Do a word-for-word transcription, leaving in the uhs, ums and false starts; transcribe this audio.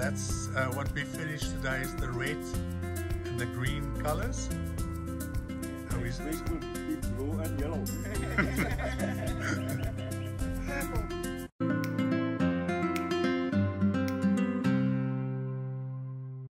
that's uh, what we finished today is the red and the green colors. How is This will be blue and yellow.